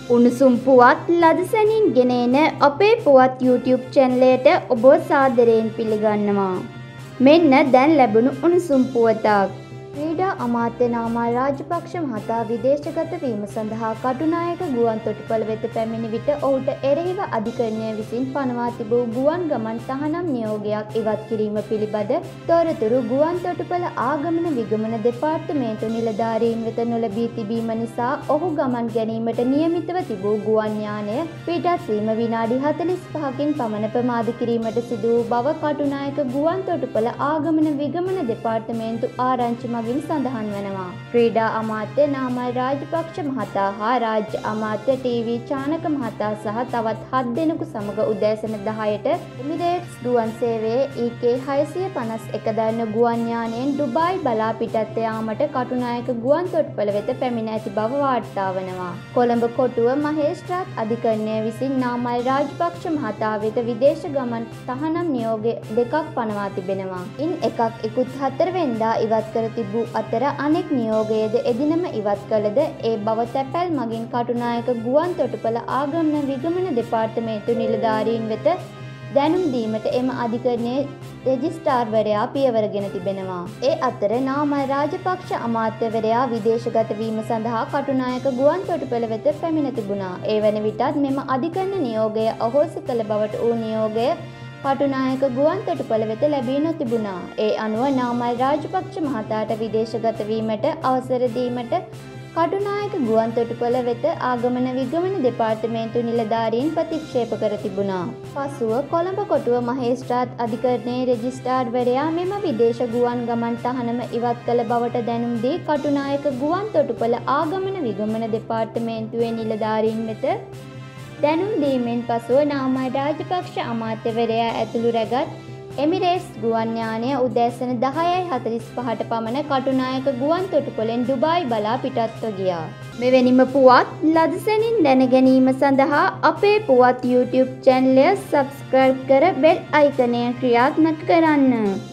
උණුසුම් පුවත් ලදසැනින් ගෙනෙන අපේ පුවත් YouTube චැනලයට ඔබ සාදරයෙන් පිළිගන්නවා. මෙන්න දැන් ලැබුණු උණුසුම් පුවතක්. ක්‍රීඩා අමාත්‍ය නාමල් රාජපක්ෂ මහතා විදේශගත වීම සඳහා කටුනායක ගුවන් තොටුපළ වෙත පැමිණි විට ඔහුට එරෙහිව අධිකරණය විසින් පනවා තිබූ ගුවන් ගමන් තහනම් නියෝගයක් ඉවත් කිරීම පිළිබඳ තොරතුරු ගුවන් තොටුපළ ආගමන විගමන දෙපාර්තමේන්තු නිලධාරීන් වෙත නොලැබී තිබීම නිසා ඔහු ගමන් ගැනීමට නියමිතව තිබූ ගුවන් යානය පිටත් වීම විනාඩි 45කින් පමණ ප්‍රමාද කිරීමට සිදු වූ බව කටුනායක ගුවන් තොටුපළ ආගමන විගමන දෙපාර්තමේන්තු ආරංචි මගින් සඳහන් වනවා. ක්‍රීඩා අමාත්‍ය නාමල් රාජපක්ෂ මහතා හා රාජ්‍ය අමාත්‍ය ටීවී චානක මහතා සහ තවත් 7 දෙනෙකු සමග උදෑසන 10ට එමිරේට්ස් ගුවන් සේවයේ EK651 දරන ගුවන් යානයෙන් ඩුබායි බලා පිටත් යාමට කටුනායක ගුවන් තොටුපළ වෙත පැමිණ ඇති බව වාර්තා වනවා. කොළඹ කොටුව මහේස්ත්‍රාත් අධිකරණය විසින් නාමල් රාජපක්ෂ මහතා වෙත විදේශ ගමන් තහනම් නියෝග දෙකක් පනවා තිබෙනවා. ඉන් එකක් ඉකුත් 4 වෙනිදා ඉවත් කර තිබූ අතර අනෙක් නියෝගයේද එදිනම ඉවත් කළද ඒ බව තැපැල් මගින් කටුනායක ගුවන් තොටුපළ ආගමන විගමන දෙපාර්තමේන්තු නිලධාරීන් වෙත දැනුම් දීමට එම අධිකරණයේ රෙජිස්ට්‍රාර්වරයා පියවරගෙන තිබෙනවා. ඒ අතර නාමල් රාජපක්ෂ අමාත්‍යවරයා විදේශගත වීම සඳහා කටුනායක ගුවන් තොටුපළ වෙත පැමිණ තිබුණා. ඒ වන විටත් මෙම අධිකරණ නියෝගය අහෝසි කළ බවට වූ නියෝගය කටුනායක ගුවන් තොටුපළ වෙත ලැබී නොතිබුණා. ඒ අනුව නාමල් රාජපක්ෂ මහතාට විදේශගත වීමට අවසර දීමට කටුනායක ගුවන් තොටුපළ වෙත ආගමන විගමන දෙපාර්තමේන්තු නිලධාරීන් ප්‍රතික්ෂේප කර තිබුණා. පසුව කොළඹ කොටුව මහේස්ත්‍රාත් අධිකරණයේ රෙජිස්ට්‍රාර්වරයා මෙම විදේශ ගුවන් ගමන් තහනම ඉවත් කළ බවට දැනුම් දී කටුනායක ගුවන් තොටුපළ ආගමන විගමන දෙපාර්තමේන්තුවේ නිලධාරීන් වෙත දැනුම් දීමෙන් පසුව නාමල් රාජපක්ෂ අමාත්‍යවරයා ඇතුළු රැගත් එමිරේට්ස් ගුවන් යානය උදෑසන 10:45ට පමණ කටුනායක ගුවන් තොටුපළෙන් ඩුබායි බලා පිටත්ව ගියා. මෙවැනිම පුවත් ලදසැනින් දැන ගැනීම සඳහා අපේ පුවත් YouTube චැනලය සබ්ස්ක්‍රයිබ් කර බෙල් අයිකනය ක්‍රියාත්මක කරන්න.